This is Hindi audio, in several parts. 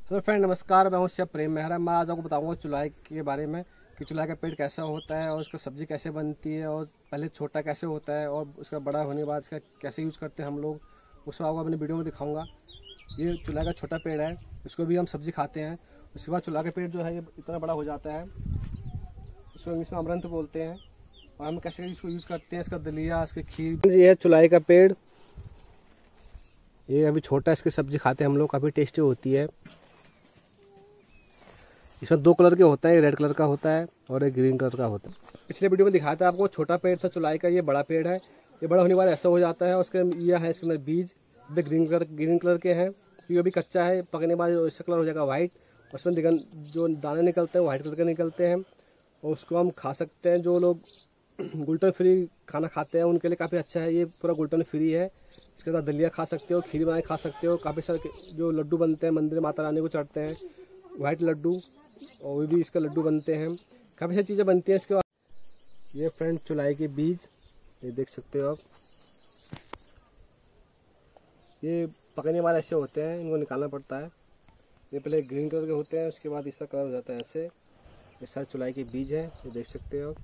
हेलो फ्रेंड, नमस्कार। मैं हूं शेफ प्रेम मेहरा। मैं आज आपको बताऊंगा चुलाई के बारे में कि चुलाई का पेड़ कैसा होता है और उसका सब्जी कैसे बनती है और पहले छोटा कैसे होता है और उसका बड़ा होने के बाद इसका कैसे यूज़ करते हैं हम लोग, उसको आपको अपनी वीडियो में दिखाऊंगा। ये चुलाई का छोटा पेड़ है, इसको भी हम सब्जी खाते हैं। उसके बाद चुलाई का पेड़ जो है ये इतना बड़ा हो जाता है, इसको इंग्लिश में अमरंथ बोलते हैं। और हम कैसे इसको यूज़ करते हैं, इसका दलिया, इसकी खीर। ये है चुलाई का पेड़, ये अभी छोटा है, इसकी सब्जी खाते हैं हम लोग, काफ़ी टेस्टी होती है। इसमें दो कलर के होता है, एक रेड कलर का होता है और एक ग्रीन कलर का होता है। पिछले वीडियो में दिखाया था आपको, छोटा पेड़ था चुलाई का, ये बड़ा पेड़ है। ये बड़ा होने के बाद ऐसा हो जाता है। उसके ये है, इसके अंदर बीज ग्रीन कलर के हैं, ये अभी कच्चा है। पकने के बाद इसका कलर हो जाएगा वाइट, उसमें जो दाने निकलते हैं वो वाइट कलर के निकलते हैं और उसको हम खा सकते हैं। जो लोग ग्लूटेन फ्री खाना खाते हैं उनके लिए काफ़ी अच्छा है। ये पूरा ग्लूटेन फ्री है। इसके साथ दलिया खा सकते हो, खीर बना खा सकते हो। काफ़ी सारे जो लड्डू बनते हैं मंदिर माता रानी को चढ़ते हैं, वाइट लड्डू, और वो भी इसका लड्डू बनते हैं। काफ़ी सारी चीज़ें बनती हैं इसके बाद। ये फ्रेंड चुलाई के बीज, ये देख सकते हो आप। ये पकने के बाद ऐसे होते हैं, इनको निकालना पड़ता है। ये पहले ग्रीन कलर के होते हैं, उसके बाद इसका कलर हो जाता है ऐसे। ये सारे चुलाई के बीज हैं, ये देख सकते हो आप।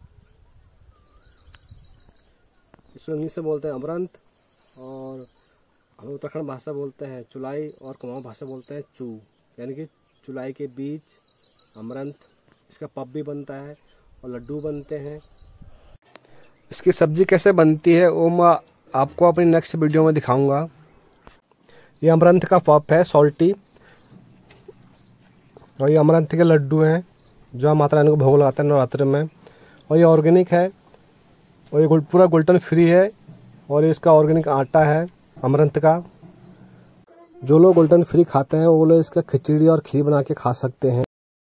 इसको इंग्लिश से बोलते हैं अमरंथ, और हम उत्तराखंड भाषा बोलते हैं चुलाई, और कुमाऊं भाषा बोलते हैं चू, यानी कि चुलाई के बीज, अमरंथ। इसका पप भी बनता है और लड्डू बनते हैं। इसकी सब्जी कैसे बनती है वो मैं आपको अपनी नेक्स्ट वीडियो में दिखाऊंगा। ये अमरंथ का पप है, सॉल्टी, और ये अमरंथ के लड्डू हैं जो हम माता रानी को भोग लगाते हैं नवरात्रि में। और ये ऑर्गेनिक है और ये पूरा ग्लूटेन फ्री है, और इसका ऑर्गेनिक आटा है अमरंथ का। जो लोग ग्लूटेन फ्री खाते हैं वो लोग इसका खिचड़ी और खीर बना के खा सकते हैं।